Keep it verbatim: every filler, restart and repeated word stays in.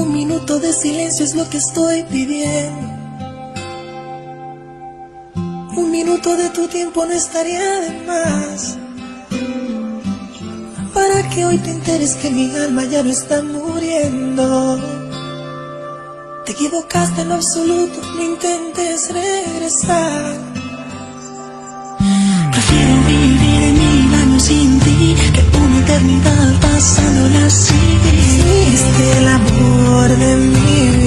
Un minuto de silencio es lo que estoy pidiendo. Un minuto de tu tiempo no estaría de más, para que hoy te enteres que mi alma ya no está muriendo. Te equivocaste en lo absoluto, no intentes regresar. Prefiero vivir en mil años sin ti que una eternidad pasándola así. Fuiste el amor de mi vida.